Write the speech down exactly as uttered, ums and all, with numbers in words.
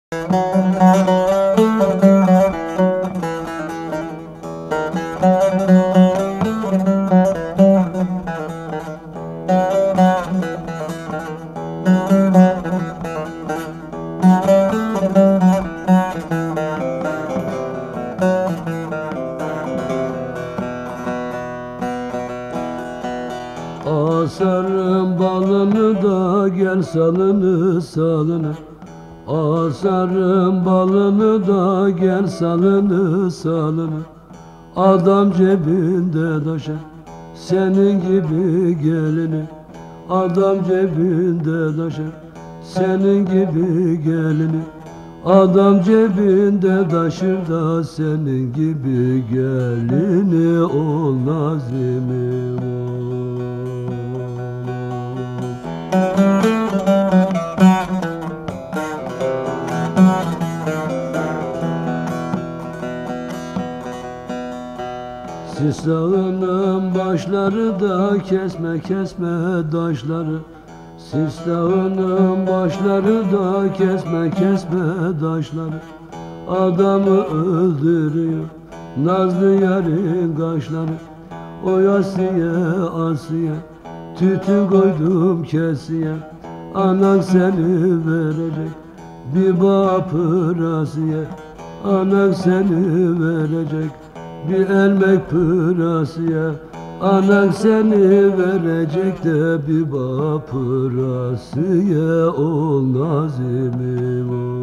Asarım balını da gel salını salını. Asarım balını da gel salını salını. Adam cebinde taşır senin gibi gelini. Adam cebinde taşır senin gibi gelini. Adam cebinde taşır da senin gibi gelini. Ol Nazım'ım ol. Sis dağının başları da kesme kesme taşları. Sis dağının başları da kesme kesme taşları. Adamı öldürüyor nazlı yarın kaşları. Oy Asiye Asiye tütün koydum kesiye. Anan seni verecek bir bapırasiye. Anan seni verecek bir elmek pırasiye. Anan seni verecek de bir bapırasiye. Ol Nazım'ım ol.